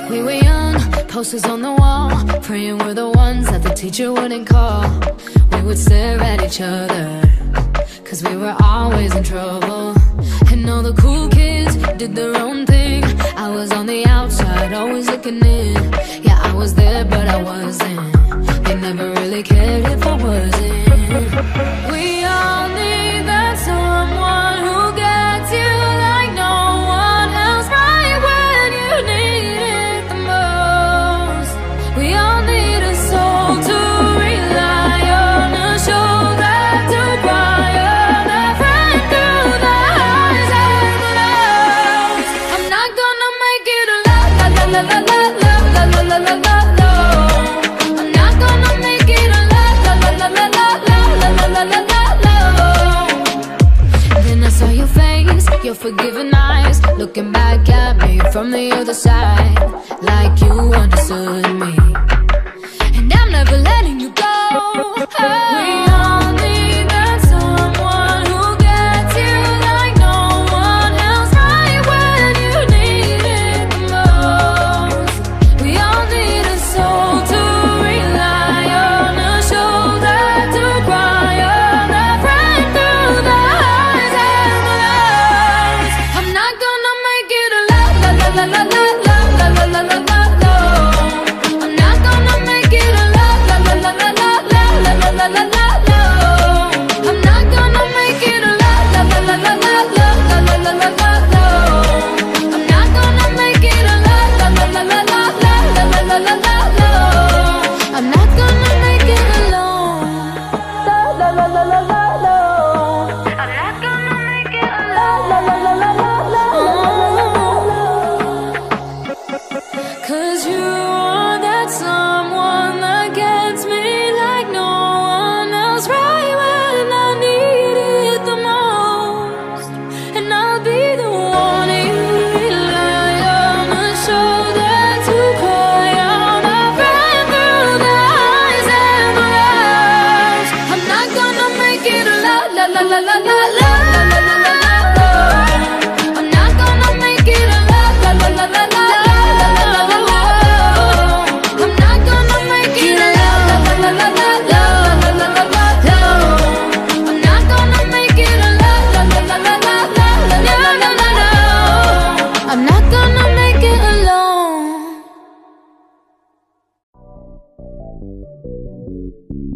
We were young, posters on the wall, praying we're the ones that the teacher wouldn't call. We would stare at each other, cause we were always in trouble. And all the cool kids did their own thing. I was on the outside, always looking in. Yeah, I was there, but I wasn't. They never really cared if I wasn't. We all need that someone who gets you like no one else, right when you need it the most. We all need a soul to rely on, a shoulder to cry on, a friend through the highs and the lows. I'm not gonna make it alone, la la la la la la la la la la la. I'm not gonna make it alone, la la la la la la la la la la. Then I saw your face, your forgiving eyes, looking back at me from the other side, like you understood me. And I'm never letting you go. We all need that someone who gets you like no one else, right when you need it the most. We all need a soul to rely on, a shoulder to cry on, a friend through the highs and the lows. I'm not gonna make it alone, la la la la la la la la la la la. I'm not gonna make it alone, la la la la la la la la la la la. I'm not gonna make it alone, la la la la la la la la la la la. I'm not gonna make it alone, la la la la la la la la la la la. I'm not gonna make it alone, la la la la la la la. I'm not gonna make it alone, la la la la la la la. Cause you are that someone that gets me like no one else, right when I need it the most. And I'll be the one you rely on, a shoulder to cry on, a friend through the highs and the lows. I'm not gonna make it alone, la la la la la la la la la la la. I'm not gonna make it alone, la la la la la la la la la la. I'm not gonna make it alone, la la la la la la la la la la. I'm not gonna make it alone, la la la la la la la la la la. I'm not gonna make it alone.